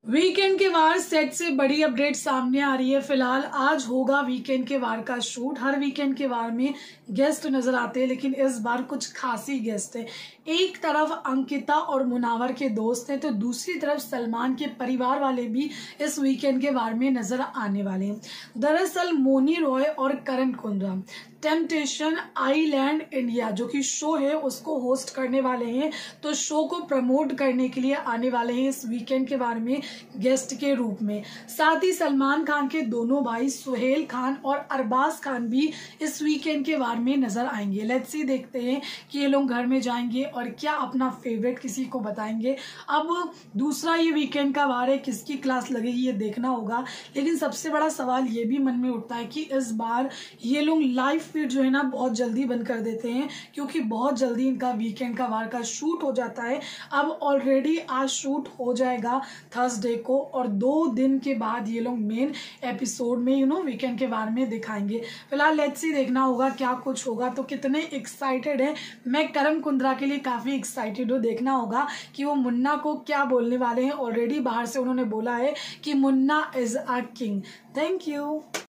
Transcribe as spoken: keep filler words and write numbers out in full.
Weekend के वार set से बड़ी अपडेट सामने आ रही है। फिलहाल आज होगा वीकेंड के वार का शूट। हर वीकेंड के वार में गेस्ट नजर आते हैं, लेकिन इस बार कुछ खासी गेस्ट है। एक तरफ अंकिता और मुनावर के दोस्त हैं, तो दूसरी तरफ सलमान के परिवार वाले भी इस वीकेंड के वार में नजर आने वाले हैं। दरअसल मोनी रॉय और Karan Kundrra Temptation Island India जो कि शो है उसको होस्ट करने वाले हैं, तो शो को प्रमोट करने के लिए आने वाले हैं इस वीकेंड के बारे में गेस्ट के रूप में। साथ ही सलमान खान के दोनों भाई सुहेल खान और अरबाज खान भी इस वीकेंड के बारे में नजर आएंगे। लेट्स सी, देखते हैं कि ये लोग घर में जाएंगे और क्या अपना फेवरेट किसी को बताएंगे। अब दूसरा ये वीकेंड का वार है, किसकी क्लास लगेगी ये देखना होगा। लेकिन सबसे बड़ा सवाल ये भी मन में उठता है कि इस बार ये लोग लाइव फीड जो है ना बहुत जल्दी बंद कर देते हैं, क्योंकि बहुत जल्दी इनका वीकेंड का वार का शूट हो जाता है। अब ऑलरेडी आज शूट हो जाएगा थर्सडे को, और दो दिन के बाद ये लोग मेन एपिसोड में यू नो वीकेंड के बारे में दिखाएंगे। फिलहाल लेट्स सी, देखना होगा क्या कुछ होगा। तो कितने एक्साइटेड है, मैं करण कुंद्रा के लिए काफी एक्साइटेड हूँ। देखना होगा कि वो मुन्ना को क्या बोलने वाले हैं। ऑलरेडी बाहर से उन्होंने बोला है कि Munna is a king. Thank you.